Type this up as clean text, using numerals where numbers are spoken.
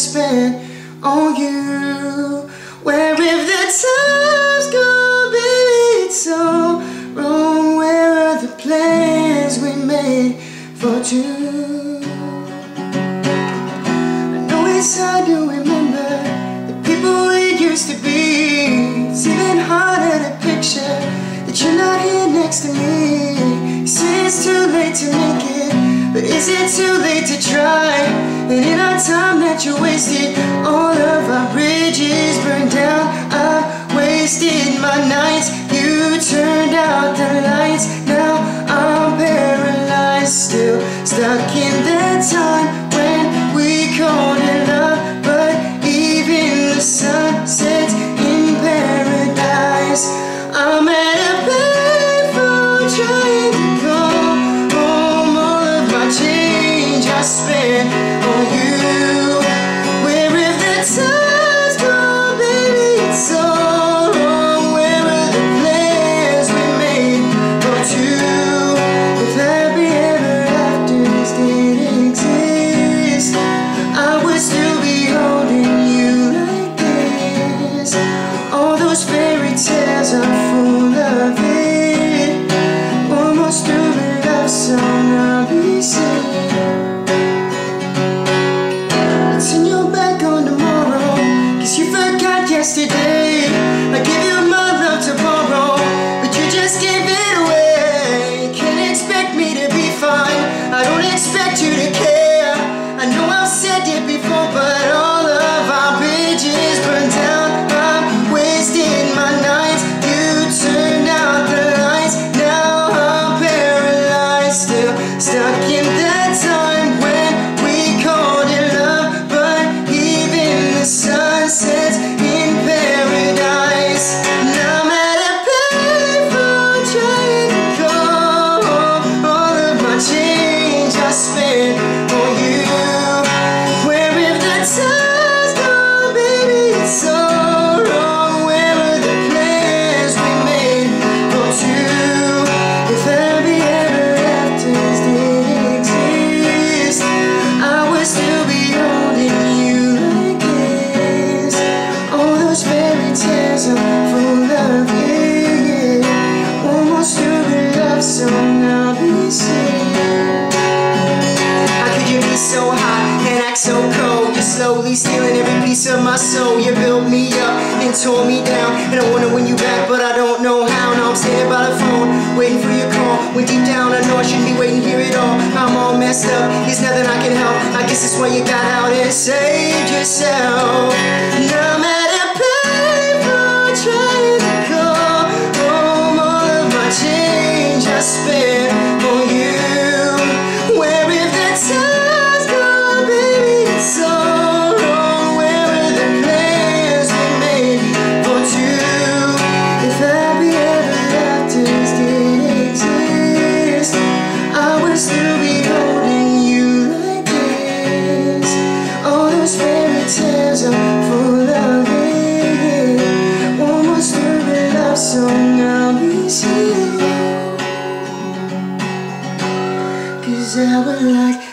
spent on you. Where if the time's gone, baby, it's all wrong. Where are the plans we made for two? I know it's hard to remember the people we used to be. It's even harder to picture that you're not here next to me. You say it's too late to make it, but is it too late to try? And in our time that you wasted, all of our bridges burned down. I wasted my nights, you turned out the lights. Now I'm paralyzed, still stuck in that time when we called it love. But even the sun sets in paradise. I'm at a payphone trying to call home. All of my change I spent on you. Where if the time's gone, baby, it's all wrong. Where are the plans we made for two? If happy ever afters didn't exist, I would still be holding you like this. All those fairy tales are full of it. One more stupid love song I'll be singing. Turn your back on tomorrow, 'cause you forgot yesterday. I give you my love to borrow, but you just gave it away. Can't expect me to be fine, I don't expect you to care. I know I've said it before, but all of our bridges burned down. I wasted my nights, you turned out the lights. Now I'm paralyzed, still stuck in that time when we called it love. But even the sun sets in paradise. Now I'm at a payphone trying to call all of my change I spent on you. Where if the time's gone, baby, it's all wrong. Where are the plans we made for two? If happy ever afters didn't exist, I would still be holding you like this. All those fairy tales are full of it. One more stupid love song I'll be singing. How could you be so hot and act so cold? You're slowly stealing every piece of my soul. You built me up and tore me down, and I wanna win you back, but I don't know how. Now I'm standing by the phone, waiting for your call. When deep down I know I shouldn't be waiting here at all. I'm all messed up, there's nothing I can help. I guess that's why you got out and saved yourself. Now I'm at a payphone trying to call home. All of my change I spent on you. Where if the time's gone, baby, it's all wrong. Where are the plans we made for two? If happy ever afters didn't exist, I would still be holding you like this. All those fairy tales are full of it. One more stupid love song I'll be singing. 'Cause I would like